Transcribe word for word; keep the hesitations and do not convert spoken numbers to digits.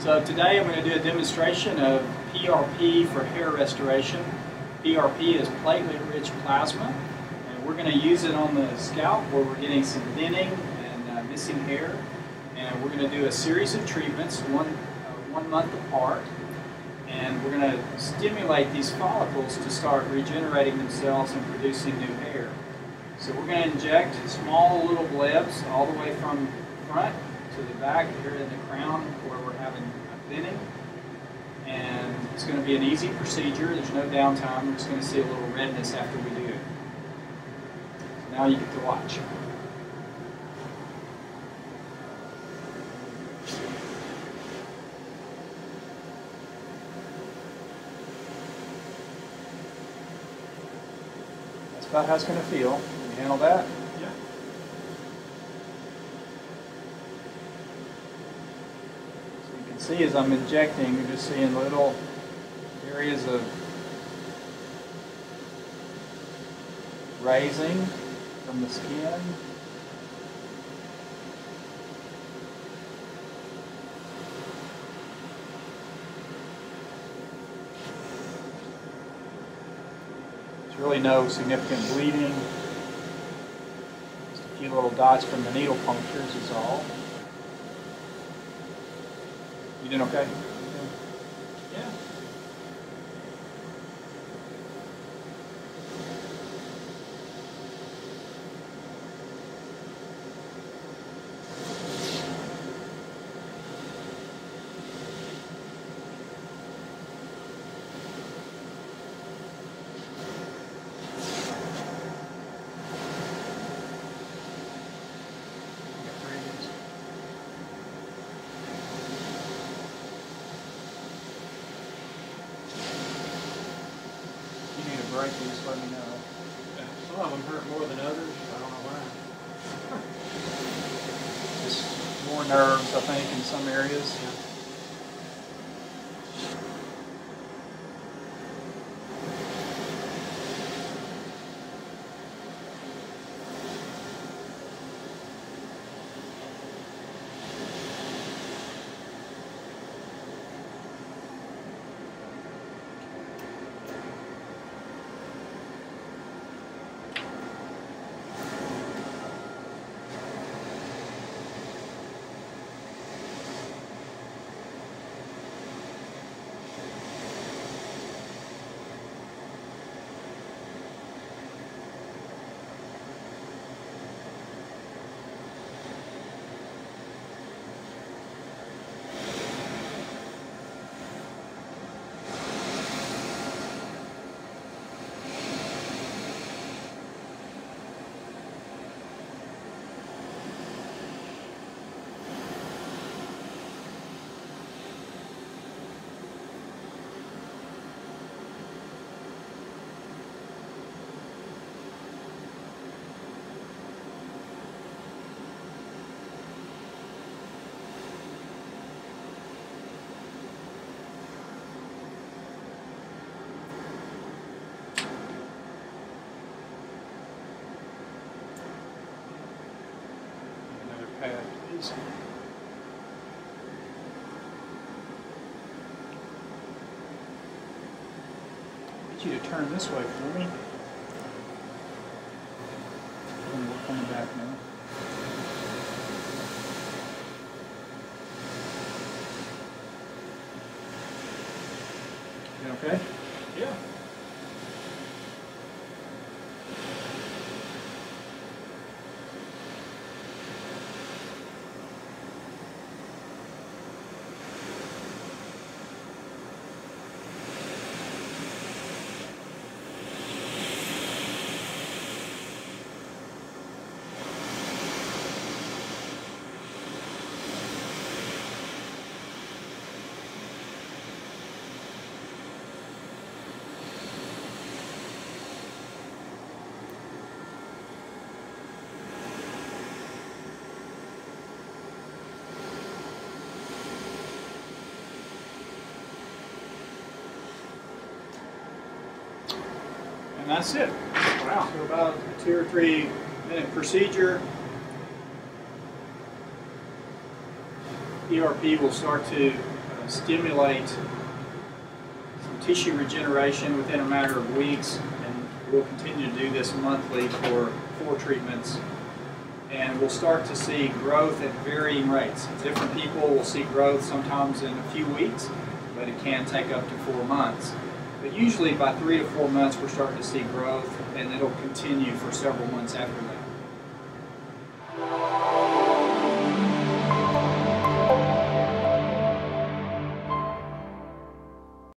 So today I'm going to do a demonstration of P R P for hair restoration. P R P is platelet-rich plasma, and we're going to use it on the scalp where we're getting some thinning and uh, missing hair. And we're going to do a series of treatments, one, uh, one month apart. And we're going to stimulate these follicles to start regenerating themselves and producing new hair. So we're going to inject small little blebs all the way from front to the back here in the crown where we're having a thinning. And it's going to be an easy procedure. There's no downtime. We're just going to see a little redness after we do it. So now you get to watch. That's about how it's going to feel. Can you handle that? Yeah. So you can see as I'm injecting, you're just seeing little areas of raising from the skin. There's really no significant bleeding. Just a few little dots from the needle punctures is all. You doing okay? Yeah. Break, you just let me know. Some of them hurt more than others. I don't know why. Just more nerves, I think, in some areas. Yeah. Pad, please. Get you to turn this way for me. And we're coming back now. You okay? Yeah. And that's it. Wow. So about a two or three minute procedure. P R P will start to uh, stimulate some tissue regeneration within a matter of weeks, and we'll continue to do this monthly for four treatments. And we'll start to see growth at varying rates. Different people will see growth sometimes in a few weeks, but it can take up to four months. But usually by three to four months we're starting to see growth, and it'll continue for several months after that.